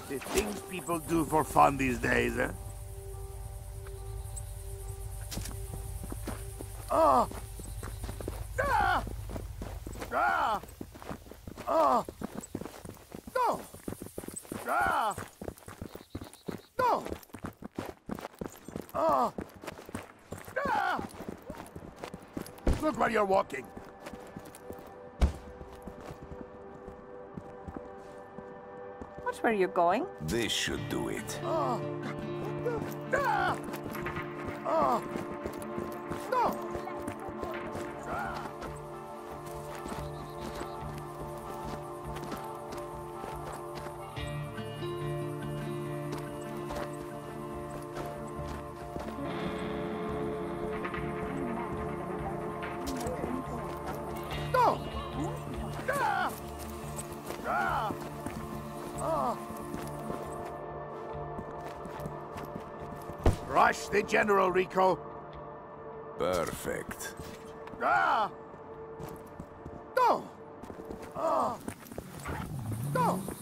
The things people do for fun these days, eh? Oh! Ah! Ah! Oh! No! Ah! No! Oh! Ah! Look where you're walking. Watch where you're going. This should do it. Oh! Ah! Oh! No! Ah! No! Ah! Ah! Oh! Rush the General, Rico. Perfect. Ah! No! Oh! No!